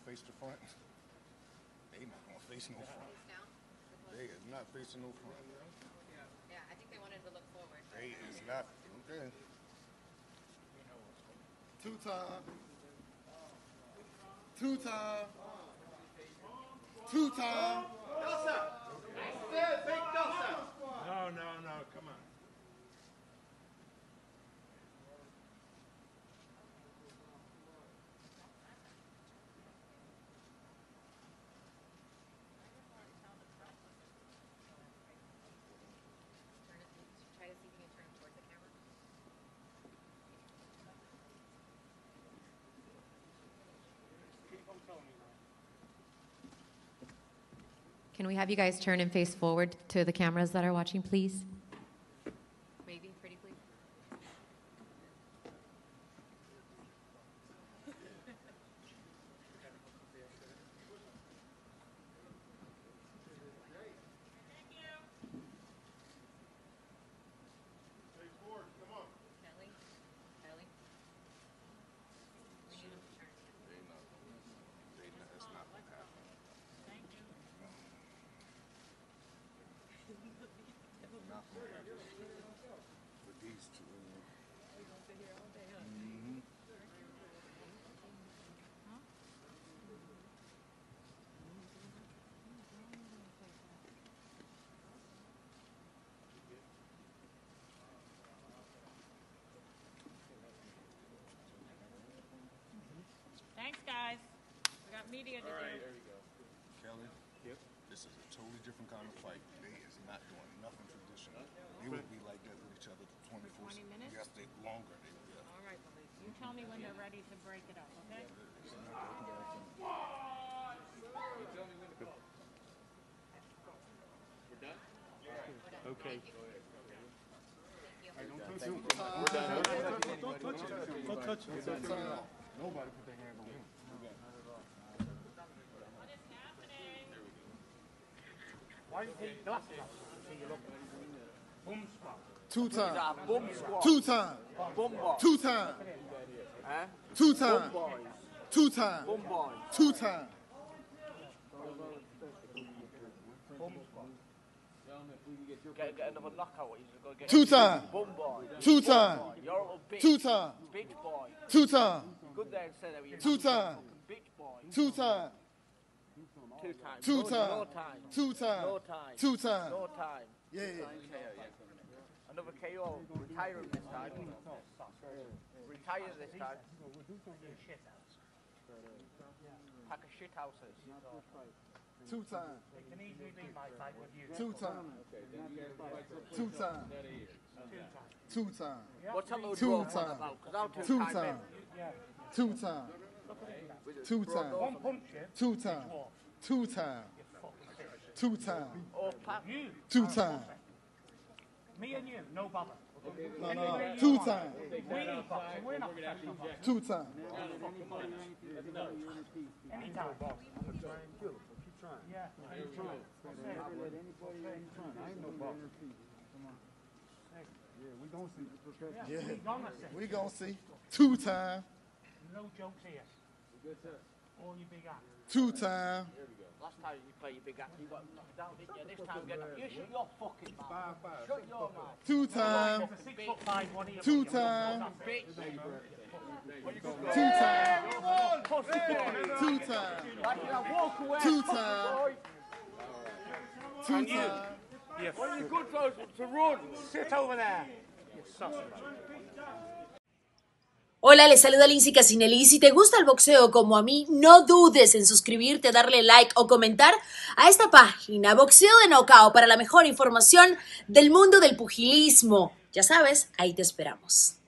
face the front. They not gonna face no front. They is not facing no front. Yeah, I think they wanted to look forward. They is not. Okay. Two time. Two time. Two time. No, come on. Try to see if you can turn towards the camera. Can we have you guys turn and face forward to the cameras that are watching, please? Maybe, pretty please. Kelly? Kelly? We need them to turn. It's not gonna happen. Not gonna happen. With these two. Thanks, guys. We got media to do. Kelly, this is a totally different kind of fight. They is not doing nothing traditional. They would be like that with each other 24. 20 minutes? Yes, they longer. They would. Yeah. All right, Billy. You tell me when they're ready to break it up, okay? Okay. Don't touch it. Nobody put their hand on him. What is happening? Why do you take glasses off? So you look bum spot. Two time. Bum squad. Two time. Bum boy. Two time. Eh? Two Bum time. boys. Two time. Bum boys. Two time. Get another knockout. He's going to get Two time. Bum boy. Two time. You're a little bitch. Two time. Bitch boy. Two time. Good there and say that. Two time. Bitch boy. Two time. Two times. Two No time. time. Two time. No time. Two time. No time. Yeah. Another KO. Retire him this time. Retire this time. Pack of shit houses. Two time. It can easily be my fight with you. Two time. Two time. Two time. What's a load Two of time. about? Because I'm Two two-time time. in. Two time. Two time. One punch you. Two time. Two time. Two time. Oh, Pat. You. Two time. Me and you, no bother. No. Two time. We need boxing. We're not professional boxers. Two time. Anytime. Yeah. Yeah. We gonna see. We gonna see. Two time. No jokes here. All you big ass. Two time. Last time you play your big act, you got knocked down, didn't you? This time, you shut your fucking mouth. Shut your mouth. Two time. There's a 6'5" one here. Two time. Bitch. Two time. Pussy boy. Two time. Like you know, walk away. Two pussy time. boy. Two time. When you good throws to run. Sit over there. You sausage. Hola, les saluda Lindsay Casinelli. Si te gusta el boxeo como a mí, no dudes en suscribirte, darle like o comentar a esta página Boxeo de Nocao para la mejor información del mundo del pugilismo. Ya sabes, ahí te esperamos.